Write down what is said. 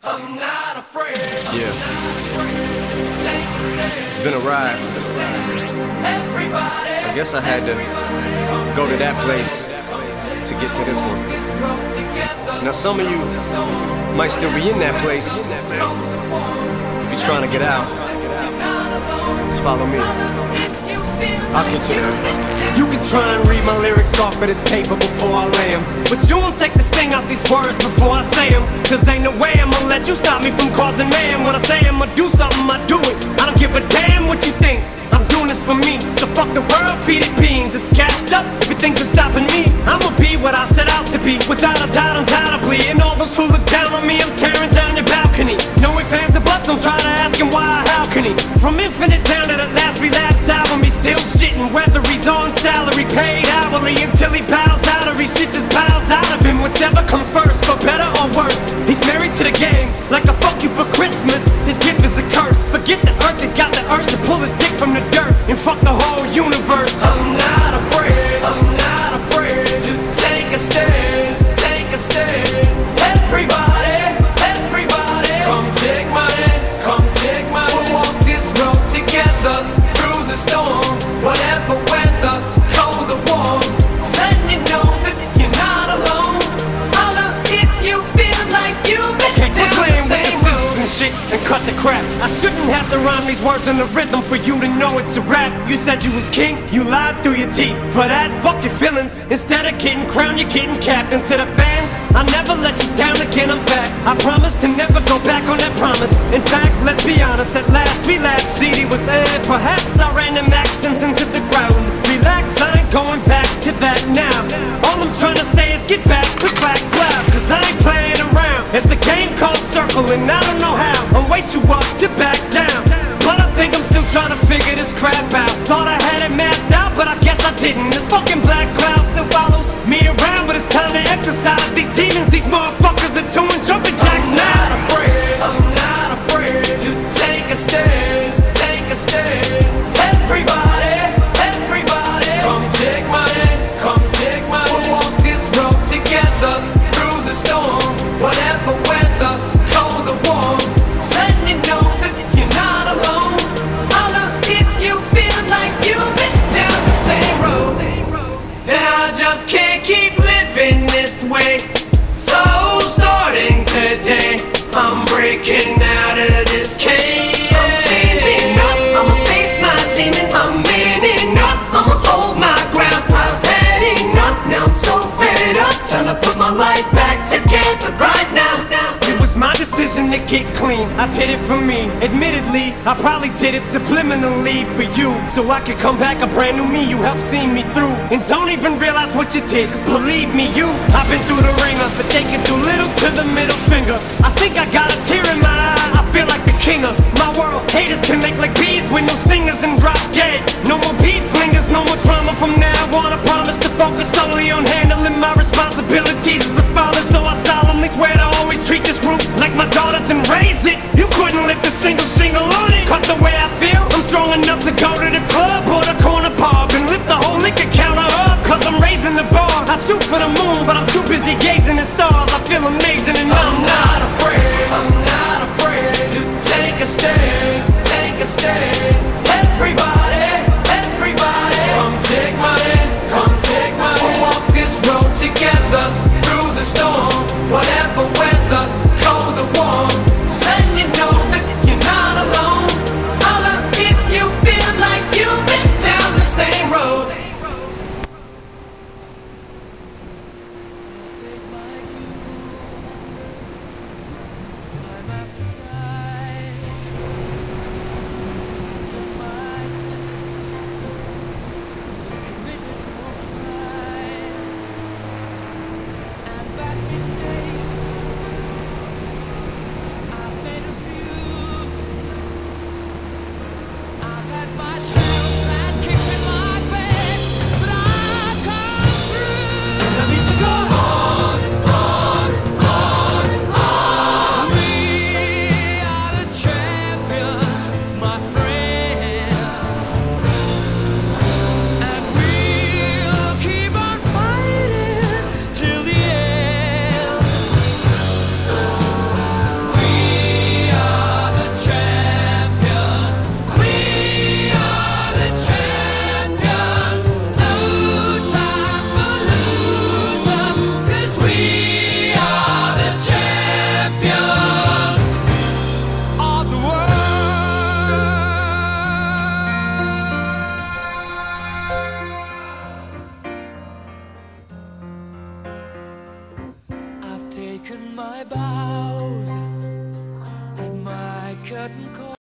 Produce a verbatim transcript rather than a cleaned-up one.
I'm not afraid. Yeah. Take a stand. It's been a ride. Everybody. I guess I had to go to that place to get to this one. Now some of you might still be in that place. If you're trying to get out, just follow me. I'll get you there. You can try and read my lyrics off of this paper before I lay them, but you won't take the sting out these words before I say them. Cause ain't no way I'ma let you stop me from causing mayhem. When I say I'ma do something, I do it. I don't give a damn what you think. I'm doing this for me, so fuck the world, feed it beans. It's gassed up, everything's just stopping me. I'ma be what I set out to be, without a doubt, undoubtedly. And all those who look down on me, I'm tearing down your balcony. No ifs, ands, or buts, don't try to ask him why or how can he. From Infinite down to the last relapse album, he's still shitting. Whether he's on salary, paid hourly, until he bows out or he shit just piles out of him. Whichever comes first, for better or worse. He's married to the game, like a fuck you for Christmas. His gift is a curse. Forget the earth, he's got the urge to pull his dick from the dirt and fuck the whole universe. I'm not afraid, I'm not afraid to take a stand, take a stand. Everybody, everybody, come take my hand, come take my hand. We'll walk this road together through the storm, whatever weather, cold or warm. Just letting you know that you're not alone. Holla if you feel like you've been down the same road and shit and cut the crap. I shouldn't have to rhyme these words in the rhythm for you to know it's a rap. You said you was king, you lied through your teeth. For that, fuck your feelings. Instead of getting crowned, you're getting capped. And to the fans, I never let you down again, I'm back. I promise to never go back on that promise. In fact, let's be honest, at last we laughed. C D was aired, perhaps I ran them accents into the ground. Relax, I ain't going back to that now. All I'm trying to say is get back with black cloud, cause I ain't playing around. It's a game called Circle and I don't know how. I'm way too up to back down, but I think I'm still trying to figure this crap out. Thought I had it mapped out, but I guess I didn't. This fucking black cloud still follows me around, but it's time to exercise these demons. These motherfuckers are doing jumping jacks now. I'm not afraid, I'm not afraid to take a stand, take a stand. Everybody, everybody, come take my hand, come take my hand. We'll walk this road together through the storm, whatever weather, cold or warm. Just letting you know that you're not alone. Holla if you feel like you've been down the same road. And I just can't keep living this way. So starting today, I'm breaking out of this cage. I'm standing up, I'ma face my demon. I'm manning up, I'ma hold my ground. I've had enough, now I'm so fed up. Time to put my life back together right now. It was my decision to get clean, I did it for me. Admittedly, I probably did it subliminally for you, so I could come back a brand new me. You helped see me through, and don't even realize what you did, cause believe me, you, I've been through the ringer, but taking too little to the middle finger. I think I got a tear in my eye, I feel like the king of my world. Haters can make like bees with no stingers and drop dead. No more beef flingers, no more trauma from now on. I promise to focus solely on handling my responsibilities as a father, so I solemnly swear to always treat this roof like my daughters and raise it. You couldn't lift a single shingle on it, cause the way I feel, I'm strong enough to go to the club or the corner pub and lift the whole liquor counter up, cause I'm raising the bar. I shoot for the moon, but I'm too busy gazing at stars. I feel amazing and I'm not afraid, I'm not afraid to take a stand, take a stand. Everybody, everybody, come take my hand, come take my hand. We'll walk this road together through the storm, whatever weather, cold or warm. Just letting you know that you're not alone. taken my vows and my curtain call.